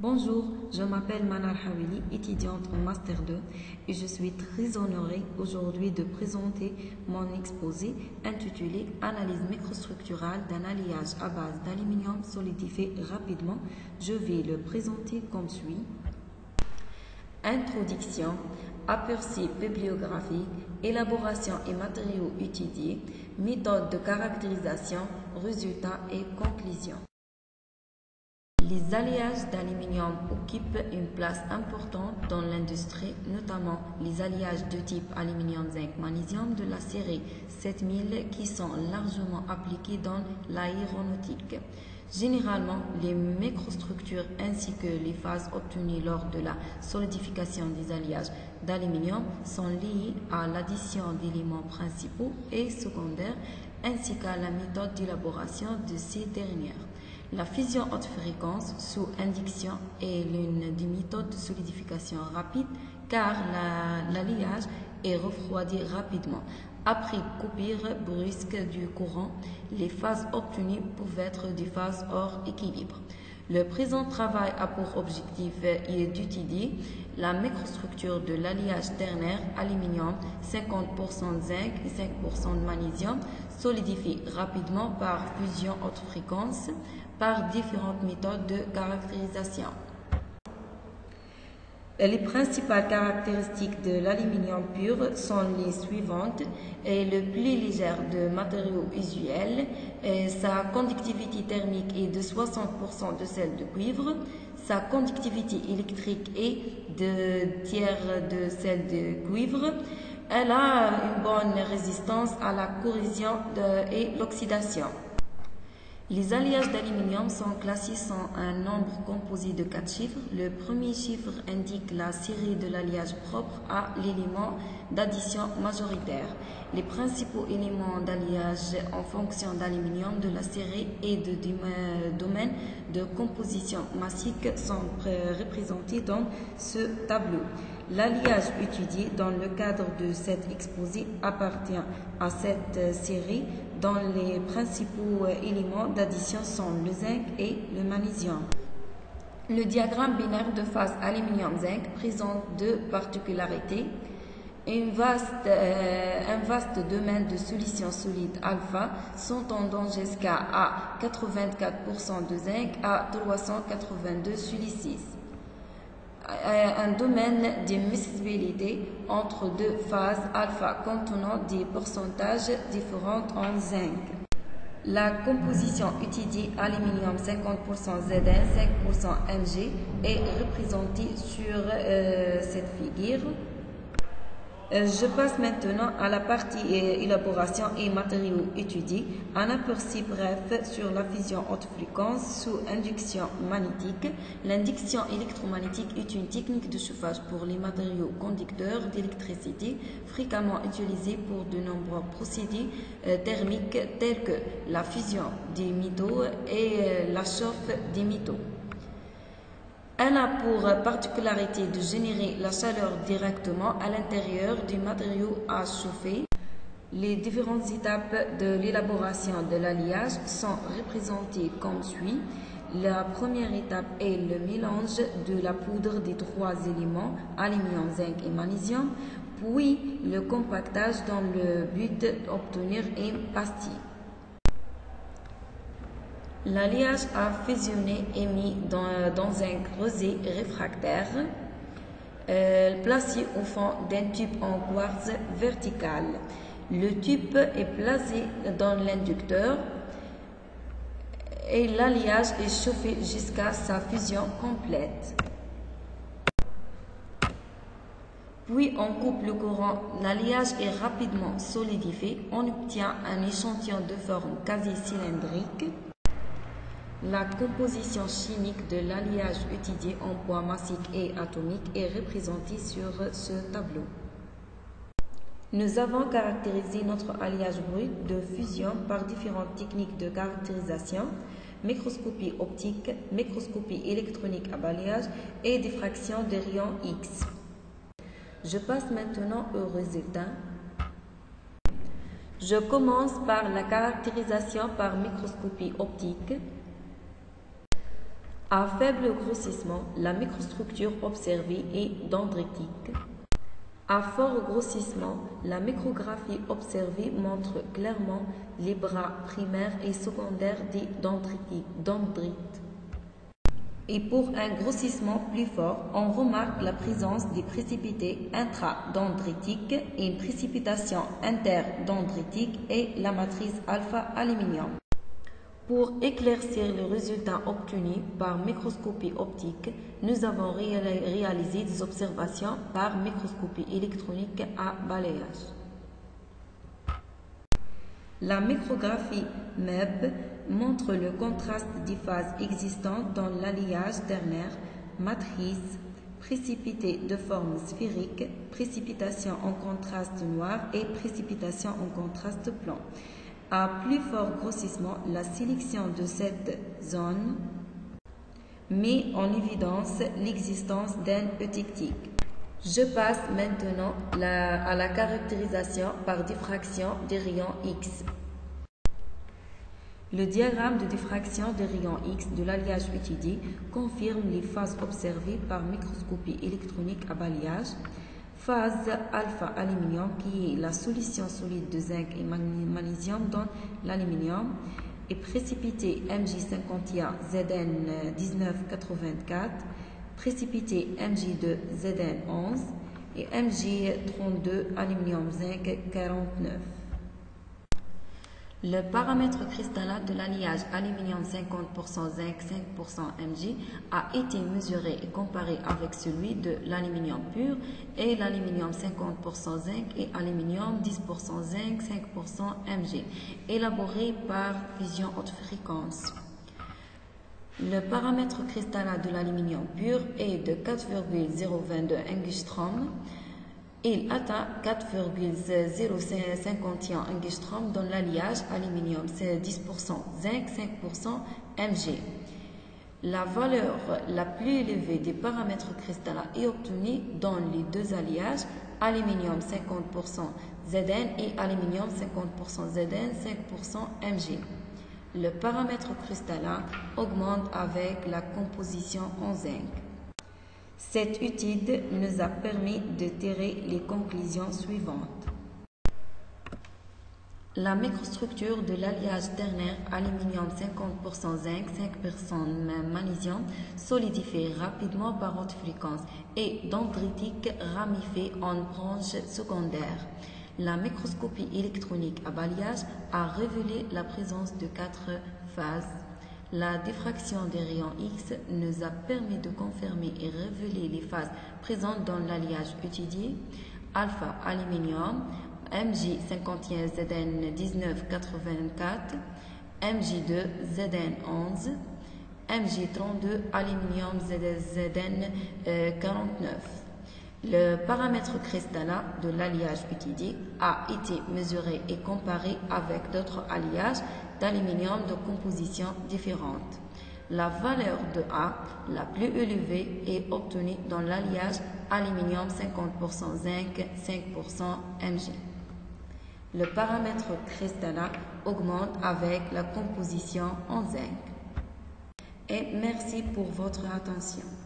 Bonjour, je m'appelle Manal Hawili, étudiante en Master 2 et je suis très honorée aujourd'hui de présenter mon exposé intitulé Analyse microstructurale d'un alliage à base d'aluminium solidifié rapidement. Je vais le présenter comme suit. Introduction, aperçu bibliographique, élaboration et matériaux étudiés, méthode de caractérisation, résultats et conclusions. Les alliages d'aluminium occupent une place importante dans l'industrie, notamment les alliages de type aluminium-zinc-magnésium de la série 7000 qui sont largement appliqués dans l'aéronautique. Généralement, les microstructures ainsi que les phases obtenues lors de la solidification des alliages d'aluminium sont liées à l'addition d'éléments principaux et secondaires ainsi qu'à la méthode d'élaboration de ces dernières. La fusion haute fréquence sous induction est l'une des méthodes de solidification rapide car l'alliage est refroidi rapidement. Après coupure brusque du courant, les phases obtenues peuvent être des phases hors équilibre. Le présent travail a pour objectif d'étudier la microstructure de l'alliage ternaire aluminium 50% zinc et 5% de magnésium solidifié rapidement par fusion haute fréquence par différentes méthodes de caractérisation. Les principales caractéristiques de l'aluminium pur sont les suivantes. Le plus léger de matériaux usuels, sa conductivité thermique est de 60% de celle de cuivre, sa conductivité électrique est de tiers de celle de cuivre. Elle a une bonne résistance à la corrosion et l'oxydation. Les alliages d'aluminium sont classés sans un nombre composé de 4 chiffres. Le premier chiffre indique la série de l'alliage propre à l'élément d'addition majoritaire. Les principaux éléments d'alliage en fonction d'aluminium de la série et de domaine de composition massique sont représentés dans ce tableau. L'alliage étudié dans le cadre de cet exposé appartient à cette série dont les principaux éléments d'addition sont le zinc et le magnésium. Le diagramme binaire de phase aluminium-zinc présente deux particularités. Un vaste domaine de solutions solides alpha s'étendant jusqu'à 84% de zinc à 382 silicis. Un domaine de miscibilité entre deux phases alpha contenant des pourcentages différents en zinc. La composition étudiée aluminium 50% Zn, 5% Mg est représentée sur cette figure. Je passe maintenant à la partie élaboration et matériaux étudiés. Un aperçu bref sur la fusion haute fréquence sous induction magnétique. L'induction électromagnétique est une technique de chauffage pour les matériaux conducteurs d'électricité fréquemment utilisée pour de nombreux procédés thermiques tels que la fusion des métaux et la chauffe des métaux. Elle a pour particularité de générer la chaleur directement à l'intérieur du matériau à chauffer. Les différentes étapes de l'élaboration de l'alliage sont représentées comme suit. La première étape est le mélange de la poudre des trois éléments, aluminium, zinc et magnésium, puis le compactage dans le but d'obtenir une pastille. L'alliage à fusionner est mis dans un creuset réfractaire placé au fond d'un tube en quartz vertical. Le tube est placé dans l'inducteur et l'alliage est chauffé jusqu'à sa fusion complète. Puis on coupe le courant. L'alliage est rapidement solidifié. On obtient un échantillon de forme quasi cylindrique. La composition chimique de l'alliage étudié en poids massique et atomique est représentée sur ce tableau. Nous avons caractérisé notre alliage brut de fusion par différentes techniques de caractérisation, microscopie optique, microscopie électronique à balayage et diffraction des rayons X. Je passe maintenant au résultat. Je commence par la caractérisation par microscopie optique. À faible grossissement, la microstructure observée est dendritique. À fort grossissement, la micrographie observée montre clairement les bras primaires et secondaires des dendrites. Et pour un grossissement plus fort, on remarque la présence des précipités intradendritiques et une précipitation interdendritique et la matrice alpha-aluminium. Pour éclaircir les résultats obtenus par microscopie optique, nous avons réalisé des observations par microscopie électronique à balayage. La micrographie MEB montre le contraste des phases existantes dans l'alliage ternaire, matrice, précipité de forme sphérique, précipitation en contraste noir et précipitation en contraste blanc. À plus fort grossissement, la sélection de cette zone met en évidence l'existence d'un eutectique. Je passe maintenant à la caractérisation par diffraction des rayons X. Le diagramme de diffraction des rayons X de l'alliage étudié confirme les phases observées par microscopie électronique à balayage. Phase alpha-aluminium qui est la solution solide de zinc et magnésium dans l'aluminium et précipité Mj51Zn1984, précipité Mj2Zn11 et Mj32 aluminium zinc 49. Le paramètre cristallin de l'alliage aluminium 50% zinc 5% Mg a été mesuré et comparé avec celui de l'aluminium pur et l'aluminium 50% zinc et aluminium 10% zinc 5% Mg, élaboré par fusion haute fréquence. Le paramètre cristallin de l'aluminium pur est de 4,022 angstrom. Il atteint 4,051 angstrom dans l'alliage aluminium, c'est 10% zinc, 5% Mg. La valeur la plus élevée des paramètres cristallins est obtenue dans les deux alliages, aluminium 50% Zn et aluminium 50% Zn, 5% Mg. Le paramètre cristallin augmente avec la composition en zinc. Cette étude nous a permis de tirer les conclusions suivantes. La microstructure de l'alliage ternaire aluminium 50% zinc, 5% magnésium solidifie rapidement par haute fréquence et dendritique ramifiée en branches secondaires. La microscopie électronique à balayage a révélé la présence de 4 phases. La diffraction des rayons X nous a permis de confirmer et révéler les phases présentes dans l'alliage étudié, alpha-aluminium, Mj51Zn1984, Mj2Zn11, Mj32 aluminium Zn49. Le paramètre cristallin de l'alliage étudié a été mesuré et comparé avec d'autres alliages d'aluminium de composition différente. La valeur de A, la plus élevée, est obtenue dans l'alliage aluminium 50% zinc, 5% Mg. Le paramètre cristallin augmente avec la composition en zinc. Et merci pour votre attention.